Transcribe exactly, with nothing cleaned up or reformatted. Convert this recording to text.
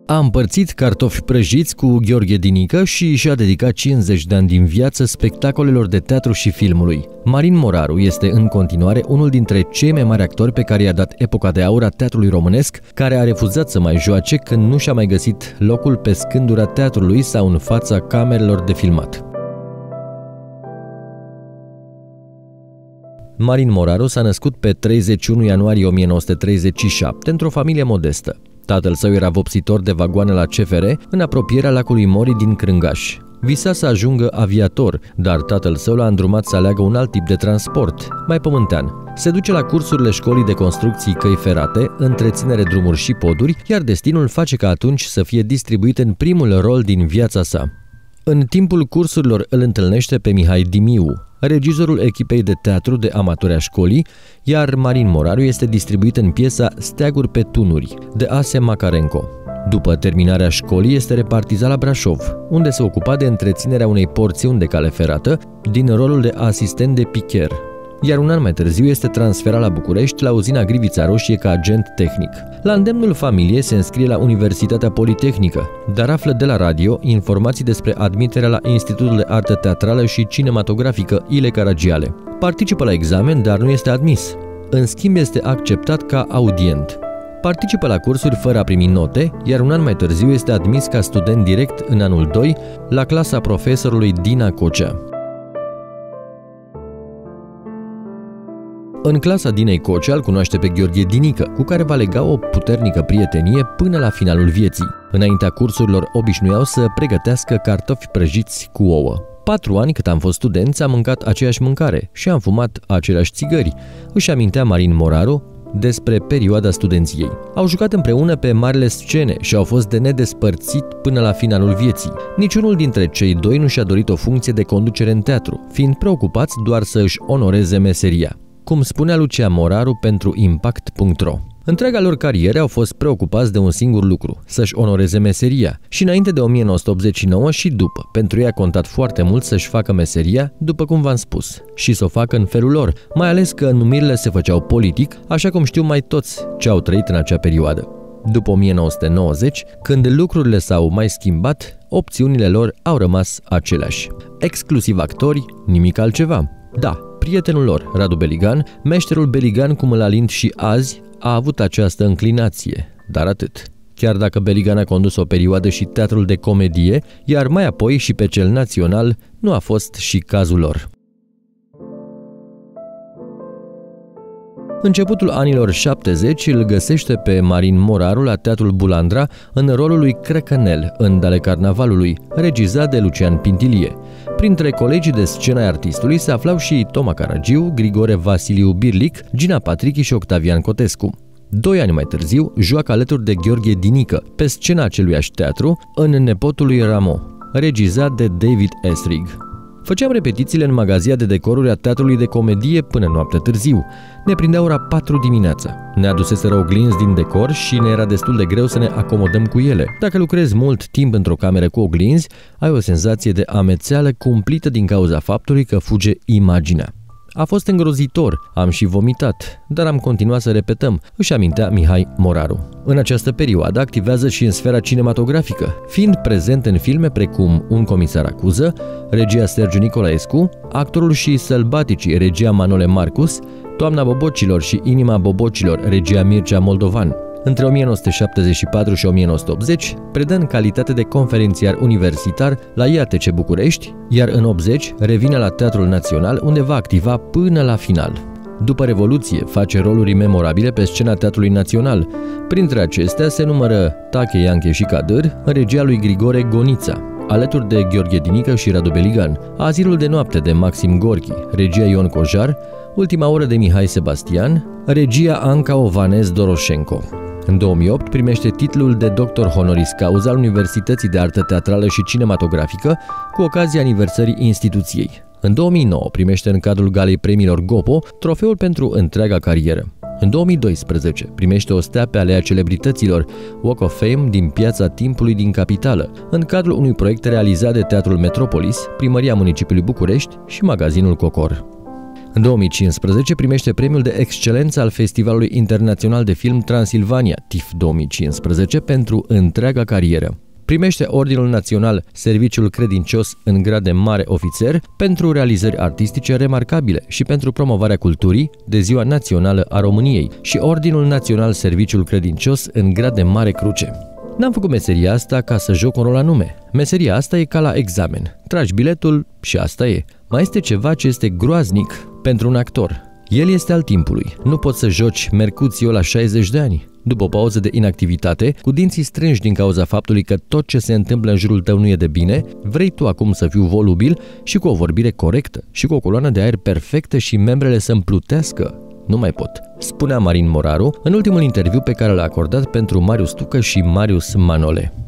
A împărțit cartofi prăjiți cu Gheorghe Dinică și și-a dedicat cincizeci de ani din viață spectacolelor de teatru și filmului. Marin Moraru este în continuare unul dintre cei mai mari actori pe care i-a dat epoca de aur a teatrului românesc, care a refuzat să mai joace când nu și-a mai găsit locul pe scândura teatrului sau în fața camerelor de filmat. Marin Moraru s-a născut pe treizeci și unu ianuarie o mie nouă sute treizeci și șapte într-o familie modestă. Tatăl său era vopsitor de vagoane la C F R în apropierea lacului Mori din Crângaș. Visa să ajungă aviator, dar tatăl său l-a îndrumat să aleagă un alt tip de transport, mai pământean. Se duce la cursurile școlii de construcții căi ferate, întreținere drumuri și poduri, iar destinul face ca atunci să fie distribuit în primul rol din viața sa. În timpul cursurilor îl întâlnește pe Mihai Dimiu, regizorul echipei de teatru de amatori a școlii, iar Marin Moraru este distribuit în piesa Steaguri pe tunuri, de Ase Makarenko. După terminarea școlii este repartizat la Brașov, unde se ocupa de întreținerea unei porțiuni de cale ferată, din rolul de asistent de picher. Iar un an mai târziu este transferat la București, la uzina Grivița Roșie, ca agent tehnic. La îndemnul familiei se înscrie la Universitatea Politehnică, dar află de la radio informații despre admiterea la Institutul de Artă Teatrală și Cinematografică Ile Caragiale. Participă la examen, dar nu este admis. În schimb, este acceptat ca audient. Participă la cursuri fără a primi note, iar un an mai târziu este admis ca student direct în anul doi la clasa profesorului Dina Cocea. În clasa Dinei Cocea îl cunoaște pe Gheorghe Dinică, cu care va lega o puternică prietenie până la finalul vieții. Înaintea cursurilor obișnuiau să pregătească cartofi prăjiți cu ouă. Patru ani cât am fost studenți am mâncat aceeași mâncare și am fumat aceleași țigări, își amintea Marin Moraru despre perioada studenției. Au jucat împreună pe marile scene și au fost de nedespărțit până la finalul vieții. Niciunul dintre cei doi nu și-a dorit o funcție de conducere în teatru, fiind preocupați doar să își onoreze meseria, cum spunea Lucia Moraru pentru Impact punct ro. Întreaga lor carieră au fost preocupați de un singur lucru, să-și onoreze meseria. Și înainte de o mie nouă sute optzeci și nouă și după, pentru ei a contat foarte mult să-și facă meseria, după cum v-am spus, și să o facă în felul lor, mai ales că numirile se făceau politic, așa cum știu mai toți ce au trăit în acea perioadă. După o mie nouă sute nouăzeci, când lucrurile s-au mai schimbat, opțiunile lor au rămas aceleași. Exclusiv actori, nimic altceva. Da, prietenul lor, Radu Beligan, meșterul Beligan cum îl alind și azi, a avut această înclinație, dar atât. Chiar dacă Beligan a condus o perioadă și teatrul de comedie, iar mai apoi și pe cel național, nu a fost și cazul lor. Începutul anilor șaptezeci îl găsește pe Marin Moraru la Teatrul Bulandra în rolul lui Crăcănel în Dale Carnavalului, regizat de Lucian Pintilie. Printre colegii de scenă ai artistului se aflau și Toma Caragiu, Grigore Vasiliu Birlic, Gina Patrichi și Octavian Cotescu. Doi ani mai târziu, joacă alături de Gheorghe Dinică, pe scena aceluiași teatru, în Nepotul lui Rameau, regizat de David Esrig. Făceam repetițiile în magazia de decoruri a teatrului de comedie până noapte târziu. Ne prindea ora patru dimineața. Ne aduseseră oglinzi din decor și ne era destul de greu să ne acomodăm cu ele. Dacă lucrezi mult timp într-o cameră cu oglinzi, ai o senzație de amețeală cumplită din cauza faptului că fuge imaginea. A fost îngrozitor, am și vomitat, dar am continuat să repetăm, își amintea Mihai Moraru. În această perioadă activează și în sfera cinematografică, fiind prezent în filme precum Un comisar acuză, regia Sergiu Nicolaescu, Actorul și sălbaticii, regia Manole Marcus, Toamna Bobocilor și Inima Bobocilor, regia Mircea Moldovan. Între o mie nouă sute șaptezeci și patru și o mie nouă sute optzeci predă în calitate de conferențiar universitar la I A T C București, iar în optzeci revine la Teatrul Național, unde va activa până la final. După Revoluție face roluri memorabile pe scena Teatrului Național. Printre acestea se numără Tache, Ianche și Cadâr, în regia lui Grigore Gonița, alături de Gheorghe Dinică și Radu Beligan, Azilul de noapte de Maxim Gorki, regia Ion Cojar, Ultima oră de Mihai Sebastian, regia Anca Ovanez Doroșenko. În două mii opt primește titlul de doctor honoris causa al Universității de Artă Teatrală și Cinematografică cu ocazia aniversării instituției. În două mii nouă primește în cadrul Galei Premiilor Gopo trofeul pentru întreaga carieră. În două mii doisprezece primește o stea pe Alea Celebrităților, Walk of Fame din Piața Timpului din Capitală, în cadrul unui proiect realizat de Teatrul Metropolis, Primăria Municipiului București și magazinul Cocor. În două mii cincisprezece primește premiul de excelență al Festivalului Internațional de Film Transilvania, T I F două mii cincisprezece, pentru întreaga carieră. Primește Ordinul Național Serviciul Credincios în grad de mare ofițer pentru realizări artistice remarcabile și pentru promovarea culturii de Ziua Națională a României și Ordinul Național Serviciul Credincios în grad de mare cruce. N-am făcut meseria asta ca să joc un rol anume. Meseria asta e ca la examen. Tragi biletul și asta e. Mai este ceva ce este groaznic pentru un actor. El este al timpului. Nu poți să joci Mercuțiu la șaizeci de ani. După o pauză de inactivitate, cu dinții strânși din cauza faptului că tot ce se întâmplă în jurul tău nu e de bine, vrei tu acum să fiu volubil și cu o vorbire corectă și cu o coloană de aer perfectă și membrele să-mi plutească. Nu mai pot, spunea Marin Moraru în ultimul interviu pe care l-a acordat pentru Marius Tucă și Marius Manole.